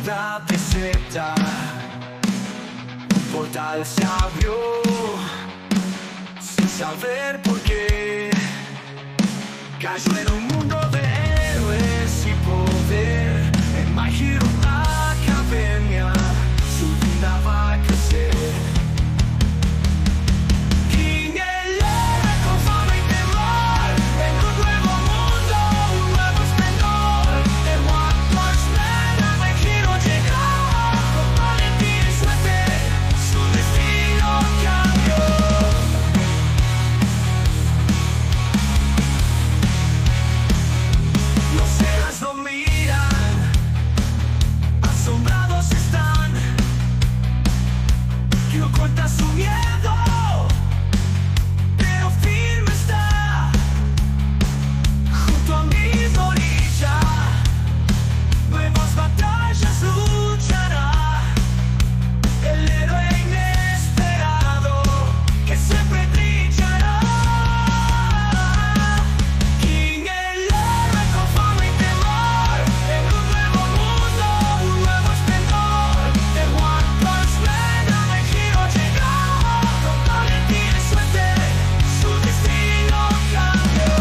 ciudad desierta, un portal se abrió sin saber por qué. Cayó en un mundo de héroes y poder. En My Hero Academia su vida va a crecer. King, el héroe con fama y temor, en un nuevo mundo, un nuevo esplendor. El One Punch Man a My Hero llegó, con valentía y suerte su destino cambió. Los héroes lo miran, asombrados están. Que oculta su miedo, pero firme está. Junto a mi orilla, nuevas batallas luchará. El héroe inesperado que siempre brillará. King, el héroe con fama y temor, en un nuevo mundo, un nuevo esplendor. El One Punch Man a My Hero llegó, con valentía y suerte su destino cambió.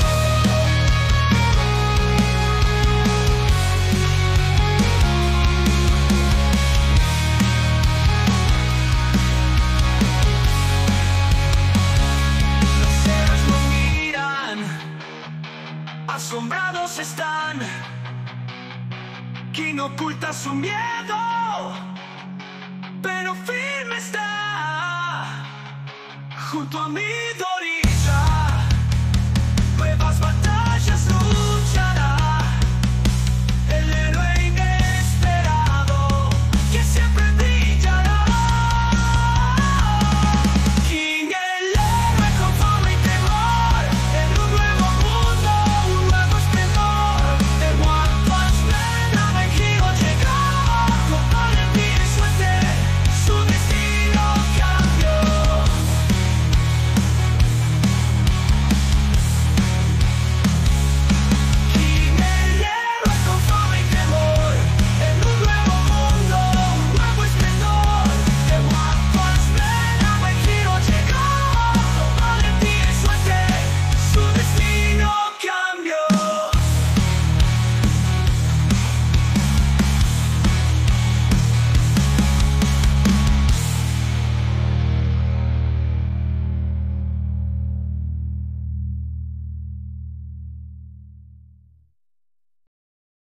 Los héroes lo miran, asombrados están. Quien oculta su miedo, pero firme está. Junto a mi